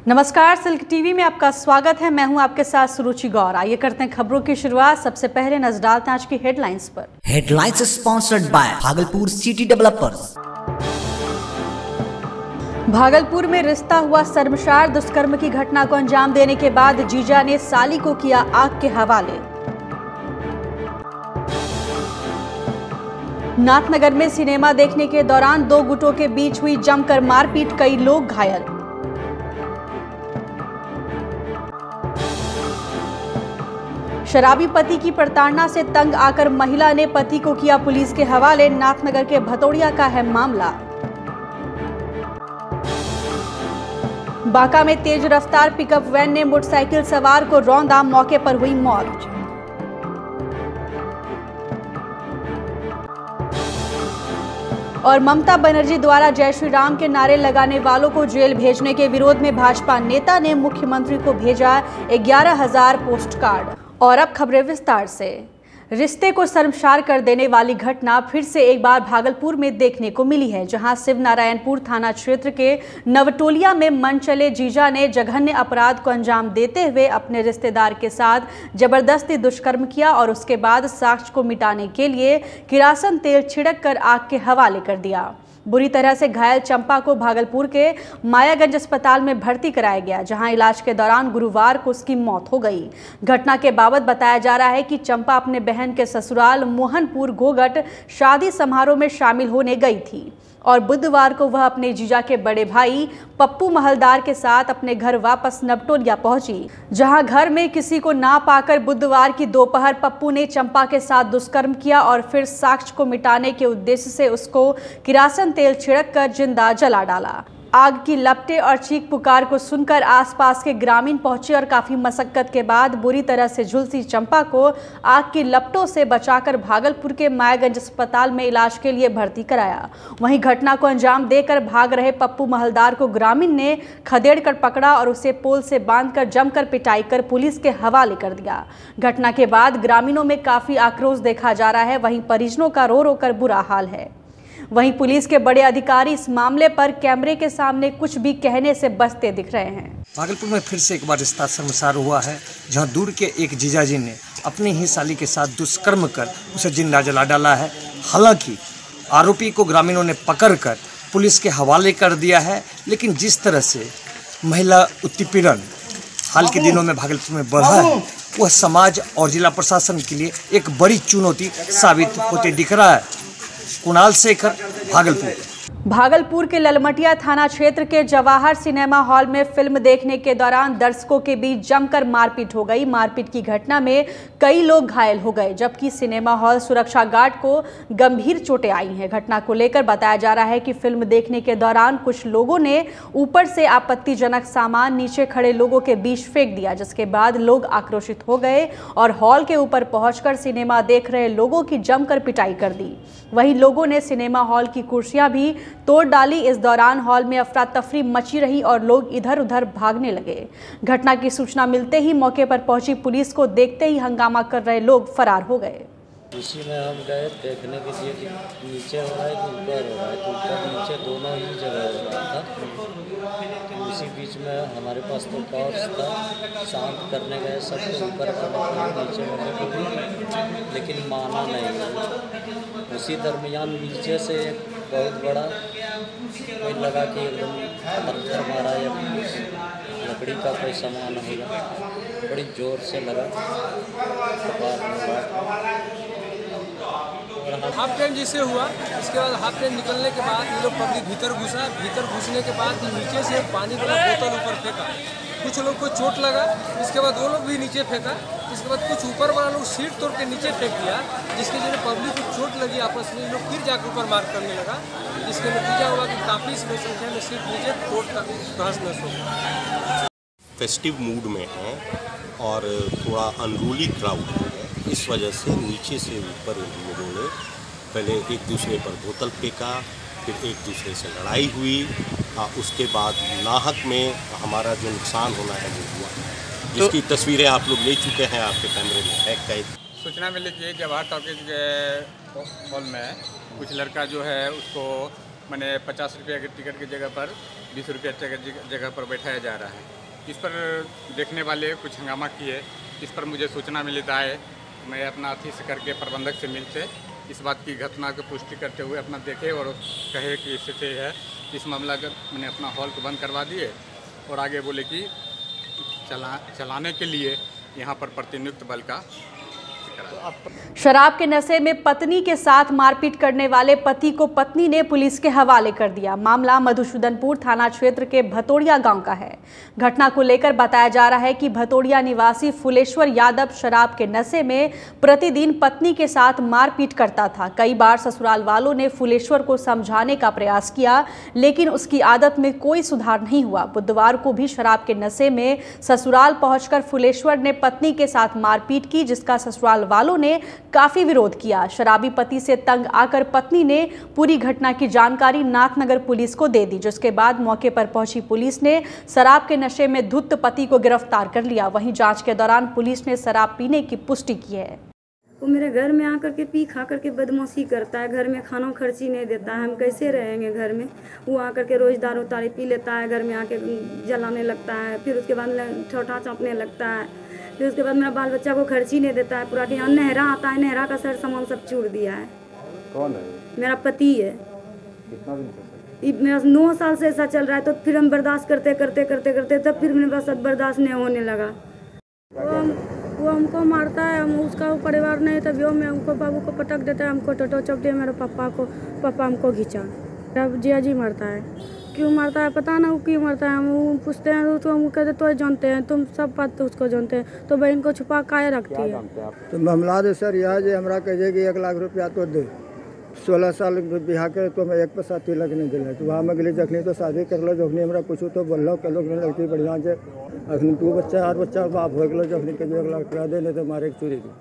नमस्कार, silk TV में आपका स्वागत है। मैं हूं आपके साथ सुरुचि गौर। आइए करते हैं खबरों की शुरुआत। सबसे पहले नजर डालते हैं आज की हेडलाइंस पर। Headlines sponsored by Bhagalpur city developers. Bhagalpur में रिश्ता हुआ शर्मसार। दुष्कर्म की घटना को अंजाम देने के बाद जीजा ने साली को किया आग के हवाले। नाथनगर में सिनेमा देखने के दौरान दो गुटों के बीच हुई जमकर मारपीट, कई लोग घायल। शराबी पति की प्रताड़ना से तंग आकर महिला ने पति को किया पुलिस के हवाले। नाथनगर के भतोड़िया का है मामला। बांका में तेज रफ्तार पिकअप वैन ने मोटरसाइकिल सवार को रौंदा, मौके पर हुई मौत। और ममता बनर्जी द्वारा जय श्री राम के नारे लगाने वालों को जेल भेजने के विरोध में भाजपा नेता ने मुख्यमंत्री को भेजा 11,000 पोस्ट कार्ड। और अब खबरें विस्तार से। रिश्ते को शर्मसार कर देने वाली घटना फिर से एक बार भागलपुर में देखने को मिली है, जहां शिवनारायणपुर थाना क्षेत्र के नवटोलिया में मन चले जीजा ने जघन्य अपराध को अंजाम देते हुए अपने रिश्तेदार के साथ जबरदस्ती दुष्कर्म किया और उसके बाद साक्ष्य को मिटाने के लिए किरासन तेल छिड़क कर आग के हवाले कर दिया। बुरी तरह से घायल चंपा को भागलपुर के मायागंज अस्पताल में भर्ती कराया गया, जहां इलाज के दौरान गुरुवार को उसकी मौत हो गई। घटना के बाबत बताया जा रहा है कि चंपा अपने बहन के ससुराल मोहनपुर गोगट शादी समारोह में शामिल होने गई थी और बुधवार को वह अपने जीजा के बड़े भाई पप्पू महलदार के साथ अपने घर वापस नवटोलिया पहुंची, जहां घर में किसी को ना पाकर बुधवार की दोपहर पप्पू ने चंपा के साथ दुष्कर्म किया और फिर साक्ष्य को मिटाने के उद्देश्य से उसको किरासन तेल छिड़क कर जिंदा जला डाला। आग की लपटें और चीख पुकार को सुनकर आसपास के ग्रामीण पहुंचे और काफी मशक्कत के बाद बुरी तरह से झुलसी चंपा को आग की लपटों से बचाकर भागलपुर के मायागंज अस्पताल में इलाज के लिए भर्ती कराया। वहीं घटना को अंजाम देकर भाग रहे पप्पू महलदार को ग्रामीण ने खदेड़ कर पकड़ा और उसे पोल से बांधकर जमकर पिटाई कर पुलिस के हवाले कर दिया। घटना के बाद ग्रामीणों में काफी आक्रोश देखा जा रहा है। वहीं परिजनों का रो रो कर बुरा हाल है। वहीं पुलिस के बड़े अधिकारी इस मामले पर कैमरे के सामने कुछ भी कहने से बचते दिख रहे हैं। भागलपुर में फिर से एक बार रिश्ता शर्मसार हुआ है, जहां दूर के एक जीजाजी ने अपनी ही साली के साथ दुष्कर्म कर उसे जिंदा जला डाला है। हालांकि आरोपी को ग्रामीणों ने पकड़कर पुलिस के हवाले कर दिया है, लेकिन जिस तरह से महिला उत्पीड़न हाल के दिनों में भागलपुर में बढ़ा है, वह समाज और जिला प्रशासन के लिए एक बड़ी चुनौती साबित होते दिख रहा है। कुणाल शेखर, भागलपुर के ललमटिया थाना क्षेत्र के जवाहर सिनेमा हॉल में फिल्म देखने के दौरान दर्शकों के बीच जमकर मारपीट हो गई। मारपीट की घटना में कई लोग घायल हो गए, जबकि सिनेमा हॉल सुरक्षा गार्ड को गंभीर चोटें आई हैं। घटना को लेकर बताया जा रहा है कि फिल्म देखने के दौरान कुछ लोगों ने ऊपर से आपत्तिजनक सामान नीचे खड़े लोगों के बीच फेंक दिया, जिसके बाद लोग आक्रोशित हो गए और हॉल के ऊपर पहुंचकर सिनेमा देख रहे लोगों की जमकर पिटाई कर दी। वहीं लोगों ने सिनेमा हॉल की कुर्सियां भी तोड़ डाली। इस दौरान हॉल में अफरा तफरी मची रही और लोग इधर उधर भागने लगे। घटना की सूचना मिलते ही मौके पर पहुंची पुलिस को देखते ही हंगामा कर रहे लोग फरार हो गए। इसी में हम गए देखने के लिए कि नीचे हो रहा है कि ऊपर हो रहा है, तो ऊपर नीचे दोनों ही जगह हो रहा था। तो उसी बीच में हमारे पास तो टॉर्च था, शांत करने गए सबको ऊपर नीचे होने को भी, लेकिन माना नहीं। उसी दरमियान नीचे से एक बहुत बड़ा कोई लगा कि एकदम पत्थर मारा या कुछ लकड़ी का कोई सामान होगा, बड़ी ज़ोर से लगा। हाफ टाइम जिससे हुआ, इसके बाद हाफ टाइम निकलने के बाद ये लोग पब्लिक भीतर घुसा। भीतर घुसने के बाद नीचे से पानी वाला बोतल ऊपर फेंका। कुछ लोग को चोट लगा, इसके बाद वो लोग भी नीचे फेंका। इसके बाद कुछ ऊपर वाला लोग सीट तोड़ के नीचे फेंक दिया, जिसके जो पब्लिक को चोट लगी। आपस में लोग फिर जाकर ऊपर मार करने लगा, जिसके नतीजा हुआ कि काफ़ी संख्या में सीट नीचे तोड़ तहस नहस हो गया। फेस्टिव मूड में है और थोड़ा अनरूली क्राउड है, इस वजह से नीचे से ऊपर लोगों ने पहले एक दूसरे पर बोतल फेंका, फिर एक दूसरे से लड़ाई हुई। उसके बाद नाहक में हमारा जो नुकसान होना है वो हुआ, जिसकी तस्वीरें आप लोग ले चुके हैं, आपके कैमरे में है कैद। सूचना मिली कि जवाहर टॉकीज के हॉल में कुछ लड़का जो है उसको मैंने 50 रुपया के टिकट की जगह पर 20 रुपया टिकट की जगह पर बैठाया जा रहा है। इस पर देखने वाले कुछ हंगामा किए। इस पर मुझे सूचना मिली है। मैं अपना अथी से करके प्रबंधक से मिलते इस बात की घटना की पुष्टि करते हुए अपना देखे और कहे कि इससे है इस मामला का मैंने अपना हॉल को बंद करवा दिए और आगे बोले कि चलाने के लिए यहाँ पर प्रतिनियुक्त बल का। शराब के नशे में पत्नी के साथ मारपीट करने वाले पति को पत्नी ने पुलिस के हवाले कर दिया। मामला मधुसूदनपुर थाना क्षेत्र के भतोड़िया गांव का है। घटना को लेकर बताया जा रहा है कि भतोड़िया निवासी फुलेश्वर यादव शराब के नशे में प्रतिदिन पत्नी के साथ मारपीट करता था। कई बार ससुराल वालों ने फुलेश्वर को समझाने का प्रयास किया, लेकिन उसकी आदत में कोई सुधार नहीं हुआ। बुधवार को भी शराब के नशे में ससुराल पहुंचकर फुलेश्वर ने पत्नी के साथ मारपीट की, जिसका ससुराल वालों ने काफी विरोध किया। शराबी पति से तंग आकर पत्नी ने पूरी घटना की जानकारी नाथनगर पुलिस को दे दी, जिसके बाद मौके पर पहुंची पुलिस ने शराब के नशे में धुत पति को गिरफ्तार कर लिया। वहीं जांच के दौरान पुलिस ने शराब पीने की पुष्टि की है। वो मेरे घर में आकर के पी खा करके बदमाशी करता है, घर में खाना खर्ची नहीं देता है। हम कैसे रहेंगे घर में? वो आकर के रोज दारू तारी पी लेता है, घर में आके जलाने लगता है, फिर उसके बाद ठोठा चापने लगता है, फिर उसके बाद मेरा बाल बच्चा को खर्ची नहीं देता है। पूरा यहाँ नहरा आता है, नहरा का सर सामान सब चूर दिया है। कौन है? मेरा पति है। कितना दिन से? मेरा 9 साल से ऐसा चल रहा है। तो फिर हम बर्दाश्त करते करते करते करते तब फिर मेरे पास बर्दाश्त नहीं होने लगा। वो हमको मारता है, हम उसका परिवार नहीं, तब वो मैं हमको बाबू को पटक देता है, हमको टोटो चौक दिया मेरे पापा हमको खींचा। अब जिया जी मारता है। क्यों मारता है पता ना, वो क्यों मारता है। हम पूछते हैं तो हम कहते तो जानते हैं, तुम सब बात तो उसको जानते हैं, तो बहन को छुपा काहे रखती है। तो मामला दे सर यह जे हमरा कहे कि 1 लाख रुपया तो दे, 16 साल बिहार के तो मैं 1 पैसा तिलक नहीं दिल। तो वहाँ में गली जखनी तो शादी कर लो, जखनी हमरा कुछ तो बोलो कह लो लड़की बढ़िया से अखनी 2 बच्चा 8 बच्चा बाप हो गलो, जखनी के 1 लाख रुपया दे नहीं तो मारे चोरी दो,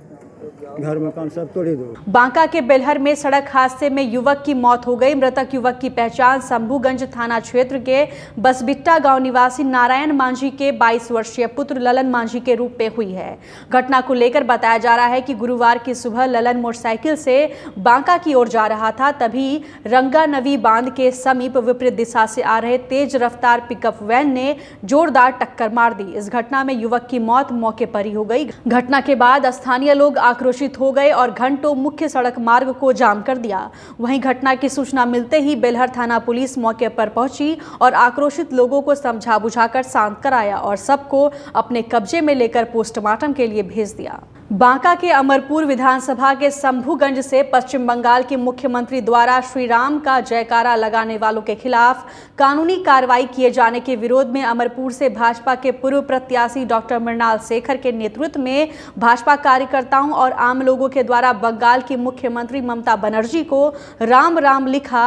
घर मकान सब तोड़ी दो। बांका के बेलहर में सड़क हादसे में युवक की मौत हो गई। मृतक युवक की पहचान शंभूगंज थाना क्षेत्र के बसबिट्टा गांव निवासी नारायण मांझी के 22 वर्षीय पुत्र ललन मांझी के रूप में हुई है। घटना को लेकर बताया जा रहा है कि गुरुवार की सुबह ललन मोटरसाइकिल से बांका की ओर जा रहा था, तभी रंगा नवी बांध के समीप विपरीत दिशा से आ रहे तेज रफ्तार पिकअप वैन ने जोरदार टक्कर मार दी। इस घटना में युवक की मौत मौके पर ही हो गई। घटना के बाद स्थानीय लोग आक्रोशित हो गए और घंटों मुख्य सड़क मार्ग को जाम कर दिया। वहीं घटना की सूचना मिलते ही बेलहर थाना पुलिस मौके पर पहुंची और आक्रोशित लोगों को समझा बुझाकर शांत कराया और सबको अपने कब्जे में लेकर पोस्टमार्टम के लिए भेज दिया। बांका के अमरपुर विधानसभा के शंभूगंज से पश्चिम बंगाल के मुख्यमंत्री द्वारा श्री राम का जयकारा लगाने वालों के खिलाफ कानूनी कार्रवाई किए जाने के विरोध में अमरपुर से भाजपा के पूर्व प्रत्याशी डॉक्टर मृणाल शेखर के नेतृत्व में भाजपा कार्यकर्ताओं और आम लोगों के द्वारा बंगाल की मुख्यमंत्री ममता बनर्जी को राम राम लिखा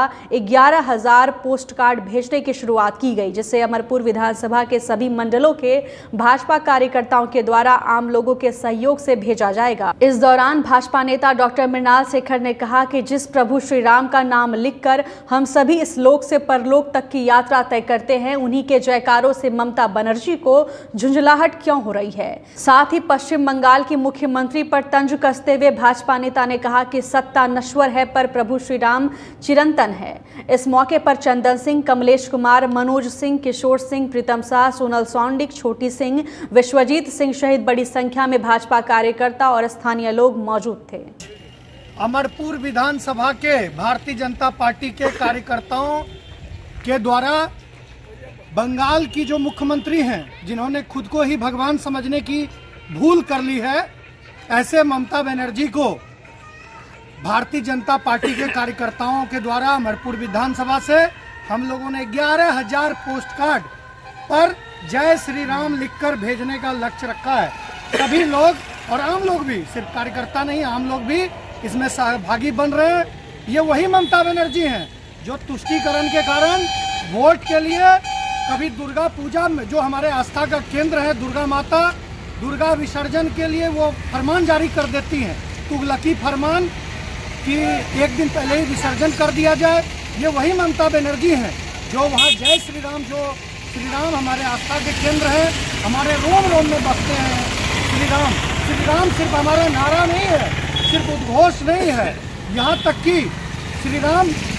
11,000 पोस्ट कार्ड भेजने की शुरुआत की गई, जिससे अमरपुर विधानसभा के सभी मंडलों के भाजपा कार्यकर्ताओं के द्वारा आम लोगों के सहयोग से भेजा जाएगा। इस दौरान भाजपा नेता डॉक्टर मृणाल शेखर ने कहा कि जिस प्रभु श्री राम का नाम लिखकर हम सभी इस लोक से परलोक तक की यात्रा तय करते हैं, उन्हीं के जयकारों से ममता बनर्जी को झुंझलाहट क्यों हो रही है। साथ ही पश्चिम बंगाल की मुख्यमंत्री पर तंज कसते हुए भाजपा नेता ने कहा कि सत्ता नश्वर है पर प्रभु श्री राम चिरंतन है। इस मौके पर चंदन सिंह, कमलेश कुमार, मनोज सिंह, किशोर सिंह, प्रीतम शाह, सोनल सौंडिक, छोटी सिंह, विश्वजीत सिंह सहित बड़ी संख्या में भाजपा कार्यकर्ता और स्थानीय लोग मौजूद थे। अमरपुर विधानसभा के भारतीय जनता पार्टी के कार्यकर्ताओं के द्वारा बंगाल की जो मुख्यमंत्री हैं, जिन्होंने खुद को ही भगवान समझने की भूल कर ली है, ऐसे ममता बनर्जी को भारतीय जनता पार्टी के कार्यकर्ताओं के द्वारा अमरपुर विधानसभा से हम लोगों ने 11,000 पोस्ट कार्ड पर जय श्री राम लिखकर भेजने का लक्ष्य रखा है। सभी लोग और आम लोग भी, सिर्फ कार्यकर्ता नहीं, आम लोग भी इसमें सहभागी बन रहे हैं। ये वही ममता बनर्जी हैं जो तुष्टीकरण के कारण वोट के लिए कभी दुर्गा पूजा में, जो हमारे आस्था का केंद्र है दुर्गा माता, दुर्गा विसर्जन के लिए वो फरमान जारी कर देती हैं, तुगलकी फरमान कि 1 दिन पहले ही विसर्जन कर दिया जाए। ये वही ममता बनर्जी हैं जो वहाँ जय श्री राम, जो श्री राम हमारे आस्था के केंद्र है, हमारे रोम रोम में बसते हैं श्री राम। श्री राम सिर्फ हमारा नारा नहीं है, सिर्फ उद्घोष नहीं है, यहाँ तक कि श्री राम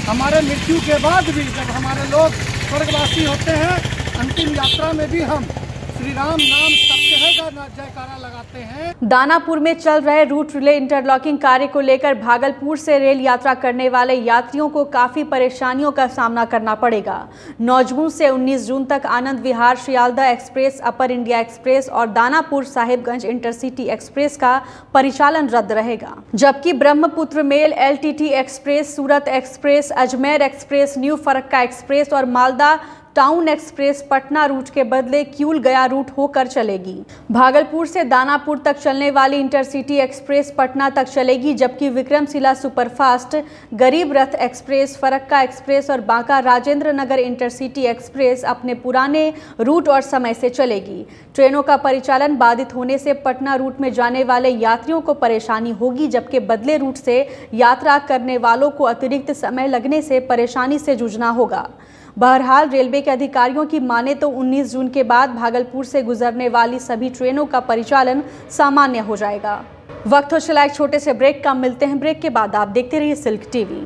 हमारे मृत्यु के बाद भी जब हमारे लोग स्वर्गवासी होते हैं, अंतिम यात्रा में भी हम श्री राम नाम सत्य है का जयकारा लगाते हैं। दानापुर में चल रहे रूट रिले इंटरलॉकिंग कार्य को लेकर भागलपुर से रेल यात्रा करने वाले यात्रियों को काफी परेशानियों का सामना करना पड़ेगा। 9 जून से 19 जून तक Anand Vihar Sealdah express, upper India express और दानापुर साहिबगंज इंटरसिटी एक्सप्रेस का परिचालन रद्द रहेगा, जबकि Brahmaputra mail, LTT express, Surat express, Ajmer express, new Farakka express और Malda town express Patna route के बदले किऊल गया रूट होकर चलेगी। भागलपुर से दानापुर तक चलने वाली इंटरसिटी एक्सप्रेस पटना तक चलेगी, जबकि विक्रमशिला सुपरफास्ट, गरीब रथ एक्सप्रेस, फरक्का एक्सप्रेस और बांका राजेंद्र नगर इंटरसिटी एक्सप्रेस अपने पुराने रूट और समय से चलेगी। ट्रेनों का परिचालन बाधित होने से पटना रूट में जाने वाले यात्रियों को परेशानी होगी, जबकि बदले रूट से यात्रा करने वालों को अतिरिक्त समय लगने से परेशानी से जूझना होगा। बहरहाल रेलवे के अधिकारियों की माने तो 19 जून के बाद भागलपुर से गुजरने वाली सभी ट्रेनों का परिचालन सामान्य हो जाएगा। वक्त हो चला एक छोटे से ब्रेक का, मिलते हैं ब्रेक के बाद। आप देखते रहिए सिल्क टीवी।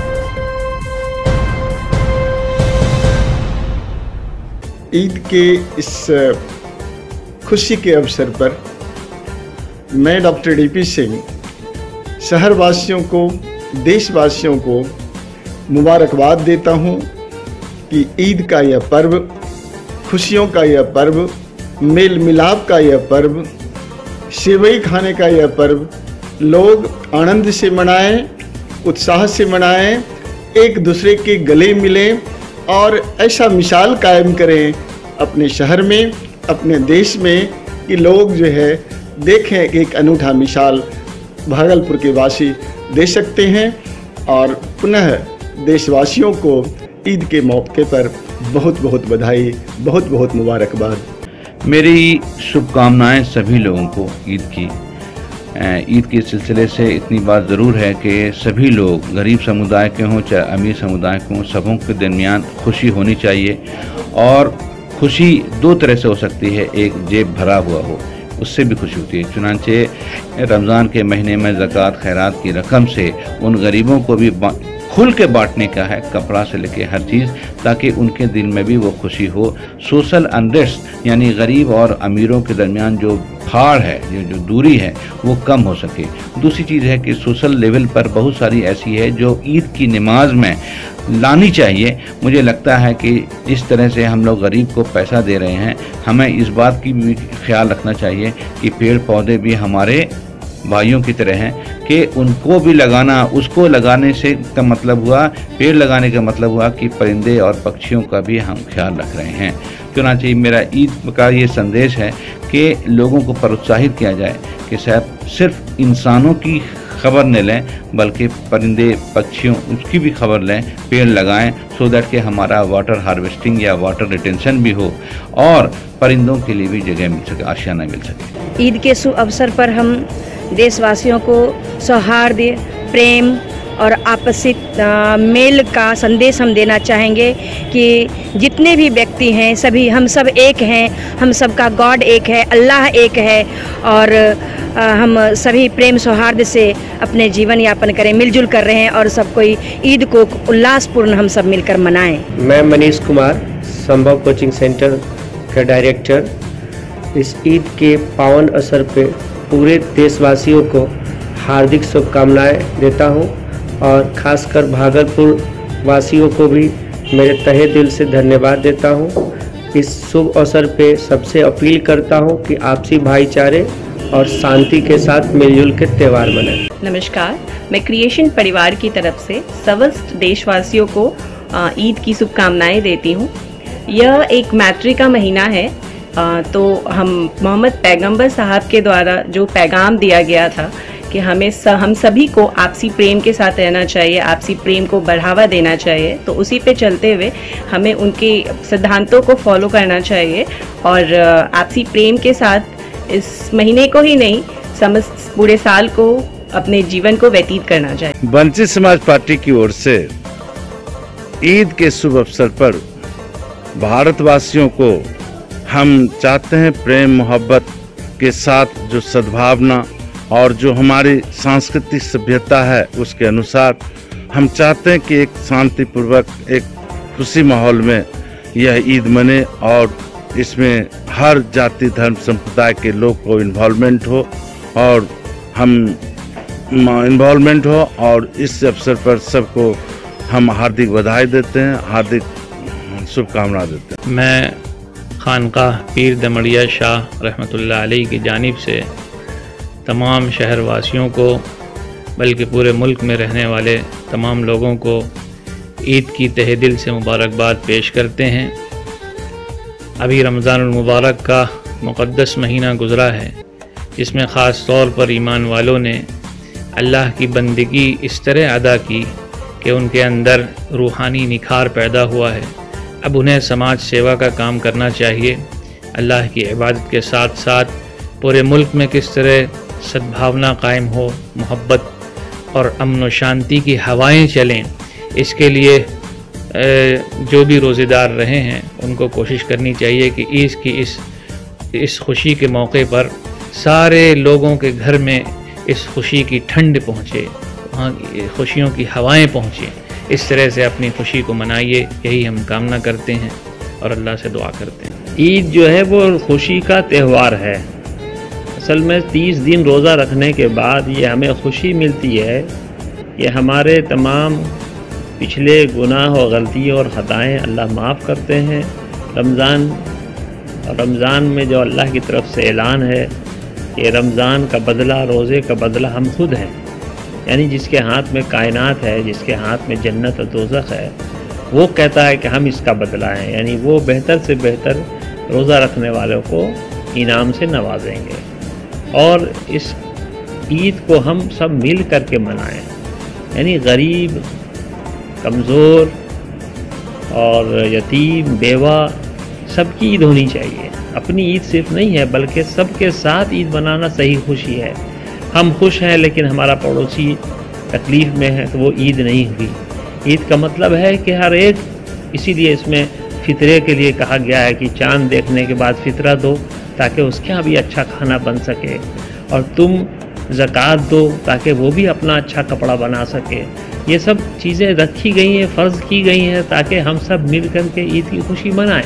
ईद के इस खुशी के अवसर पर मैं डॉक्टर DP सिंह शहरवासियों को, देशवासियों को मुबारकबाद देता हूं कि ईद का यह पर्व, खुशियों का यह पर्व, मेल मिलाप का यह पर्व, सेवई खाने का यह पर्व लोग आनंद से मनाएं, उत्साह से मनाएं, एक दूसरे के गले मिलें और ऐसा मिसाल कायम करें अपने शहर में, अपने देश में कि लोग जो है देखें कि एक अनूठा मिसाल भागलपुर के वासी दे सकते हैं। और पुनः देशवासियों को ईद के मौके पर बहुत बहुत बधाई, बहुत बहुत मुबारकबाद। मेरी शुभकामनाएं सभी लोगों को ईद की। ईद के सिलसिले से इतनी बात ज़रूर है कि सभी लोग, गरीब समुदाय के हों चाहे अमीर समुदाय के हों, सबों के दरमियान खुशी होनी चाहिए। और खुशी दो तरह से हो सकती है, एक जेब भरा हुआ हो, उससे भी खुशी होती है। चुनांचे रमज़ान के महीने में ज़कात खैरात की रकम से उन गरीबों को भी खुल के बांटने का है, कपड़ा से लेके हर चीज़, ताकि उनके दिल में भी वो खुशी हो। सोशल अनरेस्ट यानी गरीब और अमीरों के दरमियान जो फाड़ है, जो दूरी है, वो कम हो सके। दूसरी चीज़ है कि सोशल लेवल पर बहुत सारी ऐसी है जो ईद की नमाज में लानी चाहिए। मुझे लगता है कि इस तरह से हम लोग गरीब को पैसा दे रहे हैं, हमें इस बात की भी ख्याल रखना चाहिए कि पेड़ पौधे भी हमारे भाइयों की तरह हैं कि उनको भी लगाना। उसको लगाने से का मतलब हुआ, पेड़ लगाने का मतलब हुआ कि परिंदे और पक्षियों का भी हम ख्याल रख रहे हैं। क्यों ना चाहिए। मेरा ईद का ये संदेश है कि लोगों को प्रोत्साहित किया जाए कि सिर्फ इंसानों की खबर न लें, बल्कि परिंदे पक्षियों उसकी भी खबर लें, पेड़ लगाएं, सो दैट कि हमारा वाटर हार्वेस्टिंग या वाटर रिटेंशन भी हो और परिंदों के लिए भी जगह मिल सके, आशियाना मिल सके। ईद के शुभ अवसर पर हम देशवासियों को सौहार्द, प्रेम और आपसी मेल का संदेश हम देना चाहेंगे कि जितने भी व्यक्ति हैं सभी, हम सब एक हैं, हम सबका गॉड एक है, अल्लाह एक है और हम सभी प्रेम सौहार्द से अपने जीवन यापन करें, मिलजुल कर रहे हैं और सब कोई ईद को उल्लासपूर्ण हम सब मिलकर मनाएं। मैं मनीष कुमार, संभव कोचिंग सेंटर का डायरेक्टर, इस ईद के पावन अवसर पे पूरे देशवासियों को हार्दिक शुभकामनाएं देता हूं और खासकर भागलपुर वासियों को भी मेरे तहे दिल से धन्यवाद देता हूं। इस शुभ अवसर पे सबसे अपील करता हूं कि आपसी भाईचारे और शांति के साथ मिलजुल के त्यौहार मनाएं। नमस्कार, मैं क्रिएशन परिवार की तरफ से समस्त देशवासियों को ईद की शुभकामनाएं देती हूं। यह एक मैत्री का महीना है, तो हम मोहम्मद पैगंबर साहब के द्वारा जो पैगाम दिया गया था कि हम सभी को आपसी प्रेम के साथ रहना चाहिए, आपसी प्रेम को बढ़ावा देना चाहिए, तो उसी पे चलते हुए हमें उनके सिद्धांतों को फॉलो करना चाहिए और आपसी प्रेम के साथ इस महीने को ही नहीं, समस्त पूरे साल को अपने जीवन को व्यतीत करना चाहिए। वंचित समाज पार्टी की ओर से ईद के शुभ अवसर पर भारतवासियों को हम चाहते हैं प्रेम मोहब्बत के साथ जो सद्भावना और जो हमारी सांस्कृतिक सभ्यता है उसके अनुसार हम चाहते हैं कि एक शांतिपूर्वक एक खुशी माहौल में यह ईद मने और इसमें हर जाति धर्म संप्रदाय के लोग को इन्वॉल्वमेंट हो और इस अवसर पर सबको हम हार्दिक बधाई देते हैं, हार्दिक शुभकामना देते हैं। मैं खानकाह पीर दमड़िया शाह रहमतुल्लाह अलैह की जानिब से तमाम शहरवासियों को बल्कि पूरे मुल्क में रहने वाले तमाम लोगों को ईद की तहे दिल से मुबारकबाद पेश करते हैं। अभी रमज़ानुल मुबारक का मुक़द्दस महीना गुज़रा है, जिसमें ख़ास तौर पर ईमान वालों ने अल्लाह की बंदगी इस तरह अदा की कि उनके अंदर रूहानी निखार पैदा हुआ है। अब उन्हें समाज सेवा का काम करना चाहिए। अल्लाह की इबादत के साथ साथ पूरे मुल्क में किस तरह सद्भावना कायम हो, मोहब्बत और अमन व शांति की हवाएं चलें, इसके लिए जो भी रोज़ेदार रहे हैं उनको कोशिश करनी चाहिए कि ईद की इस खुशी के मौके पर सारे लोगों के घर में इस खुशी की ठंड पहुँचे, वहाँ खुशियों की हवाएं पहुँचे। इस तरह से अपनी खुशी को मनाइए, यही हम कामना करते हैं और अल्लाह से दुआ करते हैं। ईद जो है वो खुशी का त्यौहार है। असल में 30 दिन रोज़ा रखने के बाद ये हमें खुशी मिलती है कि हमारे तमाम पिछले गुनाह और गलतियाँ और ख़ताएँ अल्लाह माफ़ करते हैं। रमज़ान में जो अल्लाह की तरफ से ऐलान है कि रमज़ान का बदला, रोज़े का बदला हम खुद हैं, यानी जिसके हाथ में कायनात है, जिसके हाथ में जन्नत और दोज़ख है, वो कहता है कि हम इसका बदला है, यानी वो बेहतर से बेहतर रोज़ा रखने वालों को इनाम से नवाजेंगे। और इस ईद को हम सब मिल कर के मनाएं, यानी गरीब, कमज़ोर और यतीम, बेवा सबकी ईद होनी चाहिए। अपनी ईद सिर्फ नहीं है बल्कि सबके साथ ईद मनाना सही खुशी है। हम खुश हैं लेकिन हमारा पड़ोसी तकलीफ़ में है तो वो ईद नहीं हुई। ईद का मतलब है कि हर एक, इसीलिए इसमें फितरे के लिए कहा गया है कि चाँद देखने के बाद फितरा दो ताकि उसके यहाँ भी अच्छा खाना बन सके, और तुम ज़कात दो ताकि वो भी अपना अच्छा कपड़ा बना सके। ये सब चीज़ें रखी गई हैं, फ़र्ज़ की गई हैं ताकि हम सब मिल कर के ईद की खुशी मनाएं।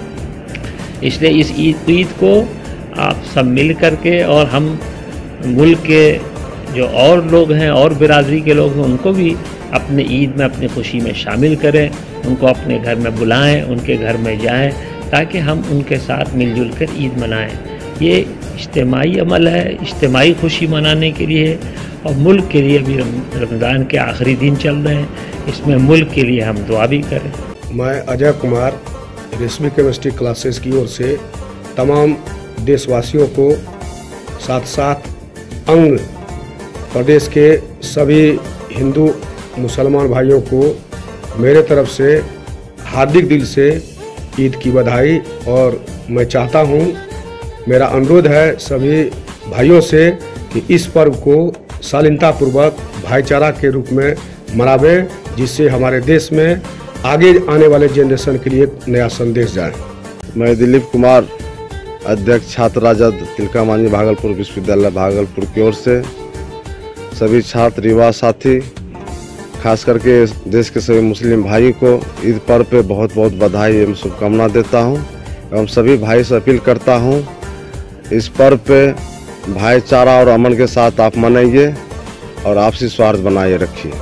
इसलिए इस ईद को आप सब मिल कर के, और हम मुल्क के जो और लोग हैं और बिरादरी के लोग हैं उनको भी अपने ईद में अपनी खुशी में शामिल करें, उनको अपने घर में बुलाएं, उनके घर में जाएं ताकि हम उनके साथ मिलजुल कर ईद मनाएं। ये इज्तिमाई अमल है, इज्तिमाई खुशी मनाने के लिए, और मुल्क के लिए भी रमज़ान के आखिरी दिन चल रहे हैं, इसमें मुल्क के लिए हम दुआ भी करें। मैं अजय कुमार रेशमी केमिस्ट्री क्लासेस की ओर से तमाम देशवासियों को, साथ साथ अंग प्रदेश के सभी हिंदू मुसलमान भाइयों को मेरे तरफ से हार्दिक दिल से ईद की बधाई। और मैं चाहता हूँ, मेरा अनुरोध है सभी भाइयों से कि इस पर्व को शालीनतापूर्वक भाईचारा के रूप में मनावें, जिससे हमारे देश में आगे आने वाले जनरेशन के लिए नया संदेश जाए। मैं दिलीप कुमार, अध्यक्ष छात्र राजद तिलका मांझी भागलपुर विश्वविद्यालय भागलपुर की ओर से सभी छात्र युवा साथी, खास करके देश के सभी मुस्लिम भाई को ईद पर्व पे बहुत बहुत बधाई एवं शुभकामना देता हूं, एवं सभी भाई से अपील करता हूं इस पर्व पे भाईचारा और अमन के साथ आप मनाइए और आपसी स्वार्थ बनाए रखिए।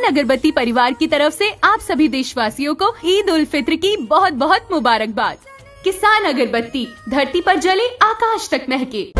अगरबत्ती परिवार की तरफ से आप सभी देशवासियों को ईद उल फित्र की बहुत बहुत मुबारकबाद। किसान अगरबत्ती, धरती पर जले आकाश तक महके।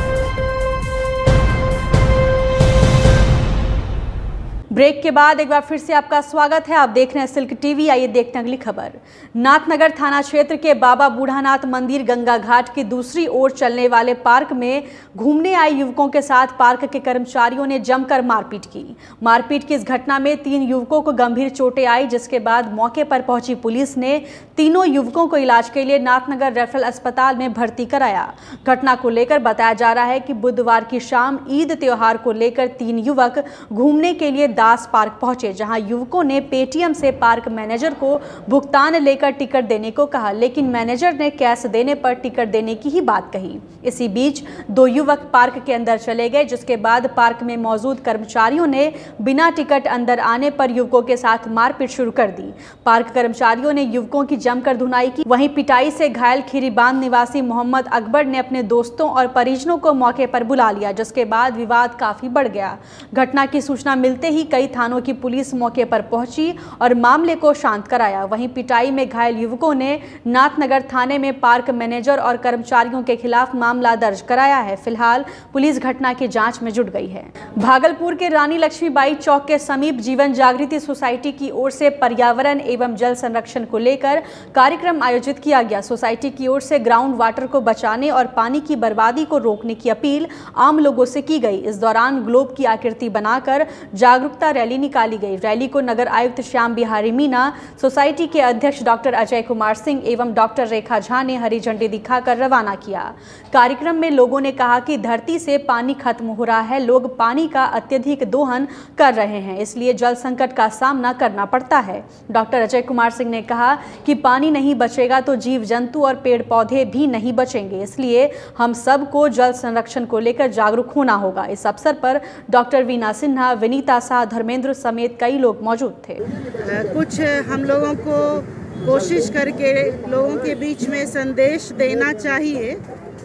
ब्रेक के बाद एक बार फिर से आपका स्वागत है। आप देख रहे हैं सिल्क टीवी। आइए देखते हैं अगली खबर। नाथनगर थाना क्षेत्र के बाबा बूढ़ानाथ मंदिर गंगा घाट की दूसरी ओर चलने वाले पार्क में घूमने आए युवकों के साथ पार्क के कर्मचारियों ने जमकर मारपीट की। मारपीट की इस घटना में 3 युवकों को गंभीर चोटें आई, जिसके बाद मौके पर पहुंची पुलिस ने तीनों युवकों को इलाज के लिए नाथनगर रेफरल अस्पताल में भर्ती कराया। घटना को लेकर बताया जा रहा है कि बुधवार की शाम ईद त्योहार को लेकर 3 युवक घूमने के लिए दास पार्क पहुंचे, जहां युवकों ने पेटीएम से पार्क मैनेजर को भुगतान लेकर टिकट देने को कहा, लेकिन मैनेजर ने कैश देने पर टिकट देने की ही बात कही। इसी बीच 2 युवक पार्क के अंदर चले गए, जिसके बाद पार्क में मौजूद कर्मचारियों ने बिना टिकट अंदर आने पर युवकों के साथ मारपीट शुरू कर दी। पार्क कर्मचारियों ने युवकों की जमकर धुनाई की। वहीं पिटाई से घायल खीरीबांध निवासी मोहम्मद अकबर ने अपने दोस्तों और परिजनों को मौके पर बुला लिया, जिसके बाद विवाद काफी बढ़ गया। घटना की सूचना मिलते ही कई थानों की पुलिस मौके पर पहुंची और मामले को शांत कराया। वहीं पिटाई में घायल युवकों ने नाथनगर थाने में पार्क मैनेजर और कर्मचारियों के खिलाफ मामला दर्ज कराया है। फिलहाल पुलिस घटना की जांच में जुट गई है। भागलपुर के रानी लक्ष्मीबाई चौक के समीप जीवन जागृति सोसाइटी की ओर से पर्यावरण एवं जल संरक्षण को लेकर कार्यक्रम आयोजित किया गया। सोसाइटी की ओर से ग्राउंड वाटर को बचाने और पानी की बर्बादी को रोकने की अपील आम लोगों से की गई। इस दौरान ग्लोब की आकृति बनाकर जागरूकता रैली निकाली गई। रैली को नगर आयुक्त श्याम बिहारी मीना, सोसाइटी के अध्यक्ष डॉक्टर अजय कुमार सिंह एवं डॉक्टर रेखा झा ने हरी झंडी दिखाकर रवाना किया। कार्यक्रम में लोगों ने कहा कि धरती से पानी खत्म हो रहा है, लोग पानी का अत्यधिक दोहन कर रहे हैं, इसलिए जल संकट का सामना करना पड़ता है। डॉक्टर अजय कुमार सिंह ने कहा कि पानी नहीं बचेगा तो जीव जंतु और पेड़ पौधे भी नहीं बचेंगे, इसलिए हम सबको जल संरक्षण को लेकर जागरूक होना होगा। इस अवसर पर डॉक्टर वीना सिन्हा, विनीता शाह, धर्मेंद्र समेत कई लोग मौजूद थे। कुछ हम लोगों को कोशिश करके लोगों के बीच में संदेश देना चाहिए।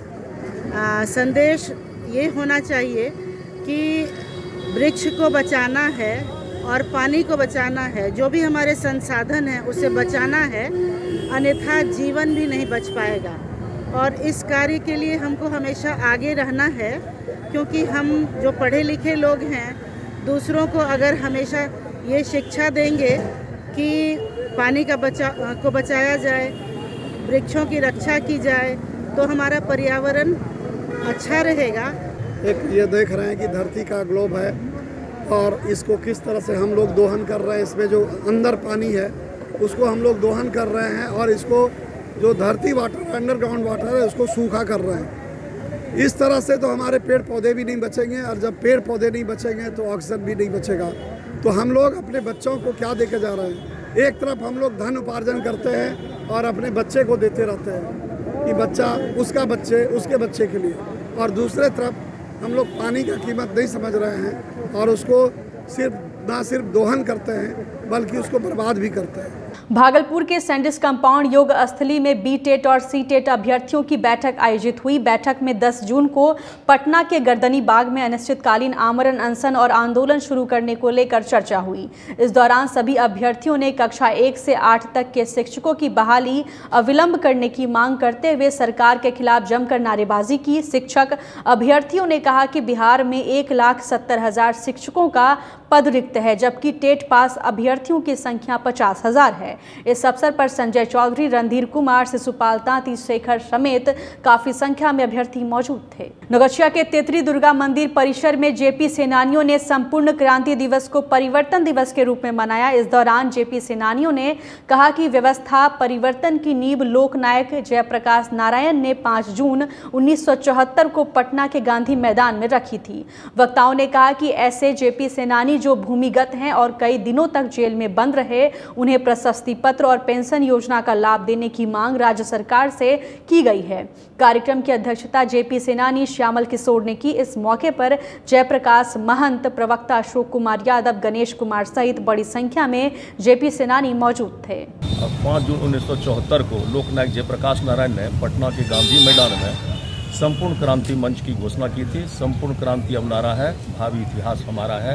संदेश ये होना चाहिए कि वृक्ष को बचाना है और पानी को बचाना है, जो भी हमारे संसाधन हैं उसे बचाना है, अन्यथा जीवन भी नहीं बच पाएगा। और इस कार्य के लिए हमको हमेशा आगे रहना है, क्योंकि हम जो पढ़े लिखे लोग हैं दूसरों को अगर हमेशा ये शिक्षा देंगे कि पानी का बचाया जाए, वृक्षों की रक्षा की जाए, तो हमारा पर्यावरण अच्छा रहेगा। एक ये देख रहे हैं कि धरती का ग्लोब है और इसको किस तरह से हम लोग दोहन कर रहे हैं। इसमें जो अंदर पानी है उसको हम लोग दोहन कर रहे हैं और इसको जो धरती वाटर, अंडरग्राउंड वाटर है, उसको सूखा कर रहे हैं। इस तरह से तो हमारे पेड़ पौधे भी नहीं बचेंगे, और जब पेड़ पौधे नहीं बचेंगे तो ऑक्सीजन भी नहीं बचेगा। तो हम लोग अपने बच्चों को क्या देके जा रहे हैं? एक तरफ हम लोग धन उपार्जन करते हैं और अपने बच्चे को देते रहते हैं कि बच्चा उसका बच्चे उसके बच्चे के लिए, और दूसरे तरफ हम लोग पानी का कीमत नहीं समझ रहे हैं और उसको ना सिर्फ दोहन करते हैं बल्कि उसको बर्बाद भी करते हैं। भागलपुर के सैंडिस कंपाउंड योग स्थली में बीटेट और सीटेट अभ्यर्थियों की बैठक आयोजित हुई। बैठक में 10 जून को पटना के गर्दनी बाग में अनिश्चितकालीन आमरण अनशन और आंदोलन शुरू करने को लेकर चर्चा हुई। इस दौरान सभी अभ्यर्थियों ने कक्षा 1 से 8 तक के शिक्षकों की बहाली अविलंब करने की मांग करते हुए सरकार के खिलाफ जमकर नारेबाजी की। शिक्षक अभ्यर्थियों ने कहा कि बिहार में 1,70,000 शिक्षकों का पद रिक्त है, जबकि टेट पास अभ्यर्थियों की संख्या 50,000 है। इस अवसर पर संजय चौधरी, रणधीर कुमार, शिशुपाल तांती, शेखर समेत काफी संख्या में अभ्यर्थी मौजूद थे। नौगछिया के तेतरी दुर्गा मंदिर परिसर में जेपी सेनानियों ने संपूर्ण क्रांति दिवस को परिवर्तन दिवस के रूप में मनाया। इस दौरान जेपी सेनानियों ने कहा कि व्यवस्था परिवर्तन की नींव लोकनायक जयप्रकाश नारायण ने 5 जून 1974 को पटना के गांधी मैदान में रखी थी। वक्ताओं ने कहा कि ऐसे जेपी सेनानी जो भूमिगत हैं और कई दिनों तक जेल में बंद रहे, उन्हें प्रशस्ति पत्र और पेंशन योजना का लाभ देने की मांग राज्य सरकार से की गई है। कार्यक्रम की अध्यक्षता जेपी सेनानी श्यामल किशोर ने की। इस मौके पर जयप्रकाश महंत, प्रवक्ता अशोक कुमार यादव, गणेश कुमार सहित बड़ी संख्या में जेपी सेनानी मौजूद थे। 5 जून 1974 को लोकनायक जयप्रकाश नारायण ने पटना के गांधी मैदान में संपूर्ण क्रांति मंच की घोषणा की थी। संपूर्ण क्रांति अब नारा है, भावी इतिहास हमारा है।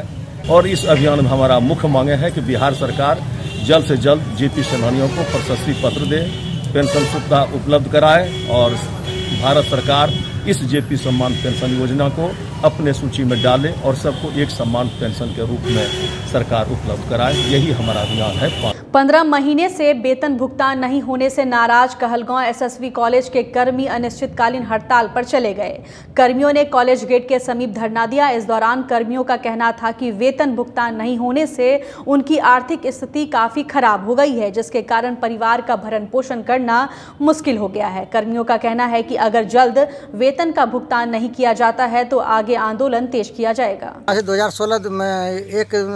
और इस अभियान में हमारा मुख्य मांगे है कि बिहार सरकार जल्द से जल्द जेपी सेनानियों को प्रशस्ति पत्र दे, पेंशन सुविधा उपलब्ध कराए और भारत सरकार इस जेपी सम्मान पेंशन योजना को अपने सूची में डाले और सबको एक सम्मान पेंशन के रूप में सरकार उपलब्ध कराए। यही हमारा अभियान है। 15 महीने से वेतन भुगतान नहीं होने से नाराज कहलगांव एसएसवी कॉलेज के कर्मी अनिश्चितकालीन हड़ताल पर चले गए। कर्मियों ने कॉलेज गेट के समीप धरना दिया। इस दौरान कर्मियों का कहना था कि वेतन भुगतान नहीं होने से उनकी आर्थिक स्थिति काफी खराब हो गई है, जिसके कारण परिवार का भरण पोषण करना मुश्किल हो गया है। कर्मियों का कहना है कि अगर जल्द वेतन का भुगतान नहीं किया जाता है तो आगे आंदोलन तेज किया जाएगा। 2016 में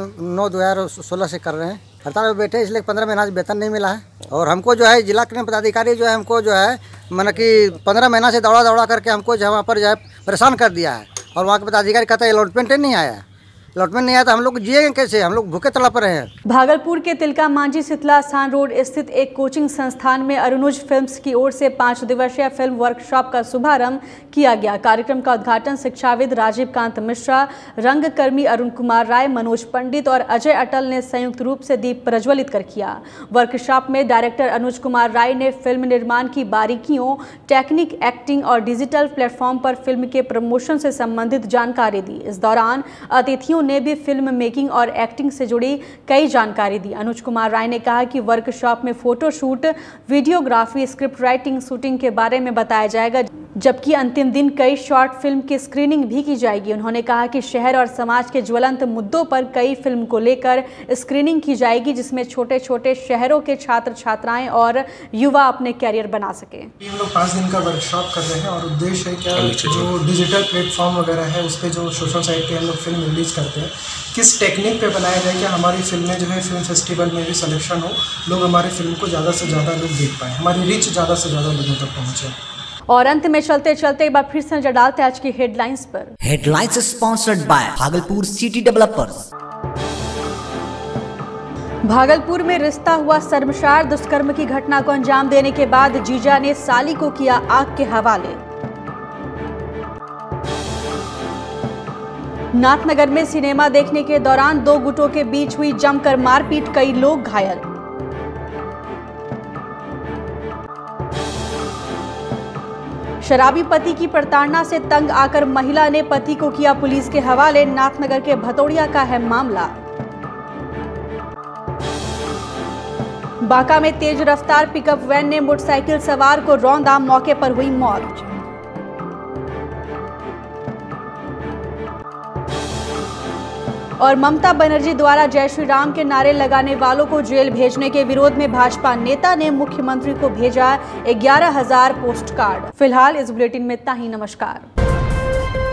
1/9/2016 से कर रहे हैं हड़ताल में बैठे, इसलिए 15 महीना से वेतन नहीं मिला है। और हमको जो है जिला के पदाधिकारी जो है हमको जो है मतलब कि 15 महीना से दौड़ा करके हमको वहाँ पर जो है परेशान कर दिया है। और वहाँ के पदाधिकारी कहते हैं अलॉटमेंट नहीं आया, अलॉटमेंट नहीं आया तो हम लोग जिएंगे कैसे, हम लोग भूखे तड़प रहे हैं। भागलपुर के तिलका मांझी शीतला स्थान रोड स्थित एक कोचिंग संस्थान में अरुणुज फिल्म्स की ओर से 5 दिवसीय फिल्म वर्कशॉप का शुभारंभ किया गया। कार्यक्रम का उद्घाटन शिक्षाविद राजीव कांत मिश्रा, रंगकर्मी अरुण कुमार राय, मनोज पंडित और अजय अटल ने संयुक्त रूप से दीप प्रज्वलित कर किया। वर्कशॉप में डायरेक्टर अनुज कुमार राय ने फिल्म निर्माण की बारीकियों, टेक्निक, एक्टिंग और डिजिटल प्लेटफॉर्म पर फिल्म के प्रमोशन से संबंधित जानकारी दी। इस दौरान अतिथियों ने भी फिल्म मेकिंग और एक्टिंग से जुड़ी कई जानकारी दी। अनुज कुमार राय ने कहा कि वर्कशॉप में photoshoot, videography, script writing, shooting के बारे में बताया जाएगा, जबकि अंतिम दिन कई शॉर्ट फिल्म की स्क्रीनिंग भी की जाएगी। उन्होंने कहा कि शहर और समाज के ज्वलंत मुद्दों पर कई फिल्म को लेकर स्क्रीनिंग की जाएगी, जिसमें छोटे छोटे शहरों के छात्र छात्राएं और युवा अपने कैरियर बना सके। हम लोग 5 दिन का वर्कशॉप कर रहे हैं और उद्देश्य है क्या, जो डिजिटल प्लेटफॉर्म वगैरह है उस पर जो सोशल साइट पे हम लोग फिल्म रिलीज करते हैं, किस टेक्निक पे बनाया जाए कि हमारी फिल्में जो है फिल्म फेस्टिवल में भी सिलेक्शन हो, लोग हमारी फिल्म को ज़्यादा से ज़्यादा लोग देख पाएँ, हमारी रीच ज़्यादा से ज़्यादा लोगों तक पहुँचे। और अंत में चलते चलते एक बार फिर से नजर डालते हैं आज की हेडलाइंस पर। Headlines sponsored by Bhagalpur city developers. Bhagalpur में रिश्ता हुआ शर्मसार। दुष्कर्म की घटना को अंजाम देने के बाद जीजा ने साली को किया आग के हवाले। नाथनगर में सिनेमा देखने के दौरान 2 गुटों के बीच हुई जमकर मारपीट, कई लोग घायल। शराबी पति की प्रताड़ना से तंग आकर महिला ने पति को किया पुलिस के हवाले। नाथनगर के भतोड़िया का है मामला। बांका में तेज रफ्तार पिकअप वैन ने मोटरसाइकिल सवार को रौंदा, मौके पर हुई मौत। और ममता बनर्जी द्वारा जय श्री राम के नारे लगाने वालों को जेल भेजने के विरोध में भाजपा नेता ने मुख्यमंत्री को भेजा 11,000 पोस्ट कार्ड। फिलहाल इस बुलेटिन में इतना ही। नमस्कार।